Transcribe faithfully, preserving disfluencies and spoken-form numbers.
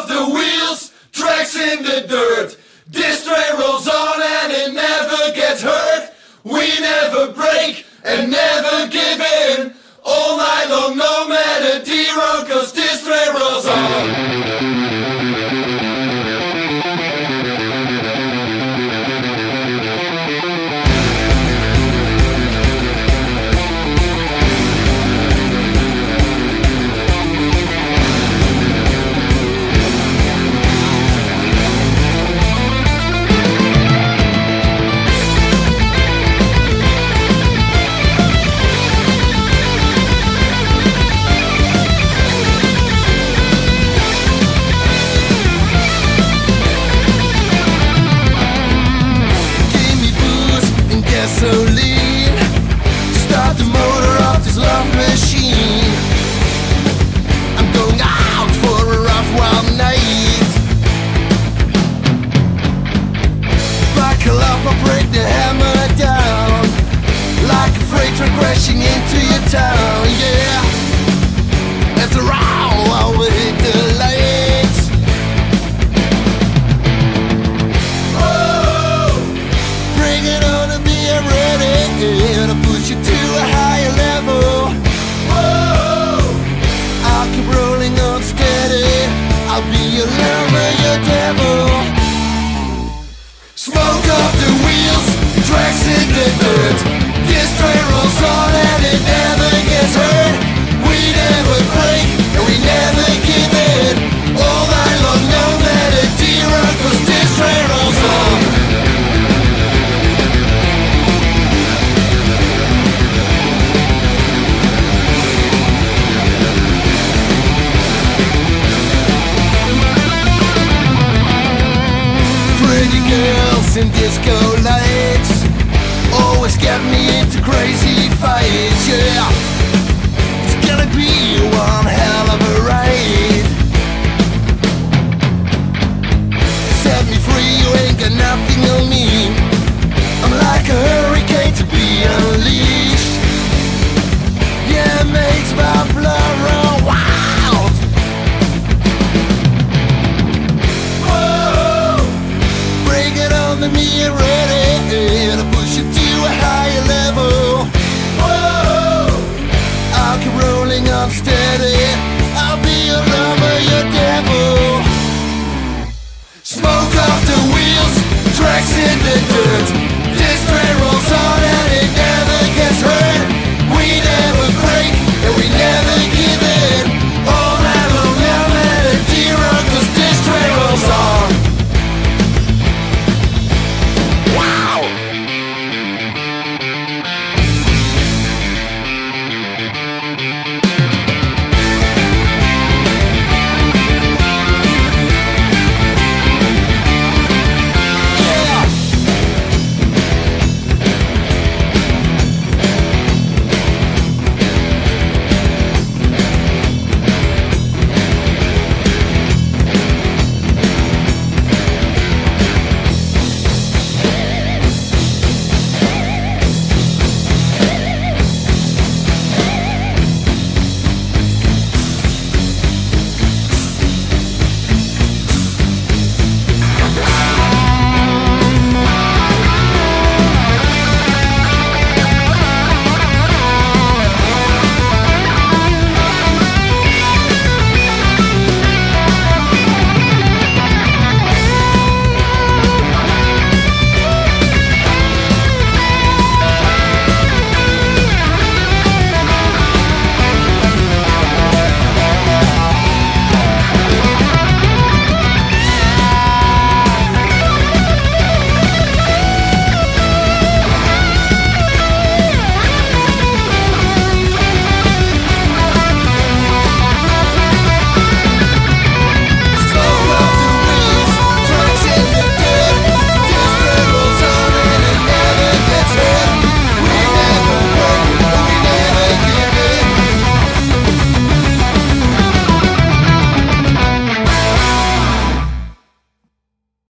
off the wheels, tracks in the dirt. This train rolls on and it never gets hurt. We never break and never give in. All night long, no matter the road, cause this train rolls on. Gasoline to start the motor of this love machine. I'm going out for a rough wild night. Buckle up, I'll break the hammer down like a freight train crashing into your town. Yeah, after all, I will hit the lights. Oh, bring it on. I'm ready to push you to a higher level. Whoa, I'll keep rolling on steady. I'll be your lover, your devil. Smoke off the wheels, tracks in the dirt. This train rolls on and it never gets hurt. We never break and we never give in. All night long, no matter the road, cause this train rolls on. Girls in disco lights always get me into crazy fights, yeah.